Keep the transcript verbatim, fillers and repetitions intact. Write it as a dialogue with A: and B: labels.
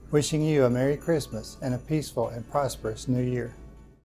A: Wishing you a Merry Christmas and a peaceful and prosperous New Year.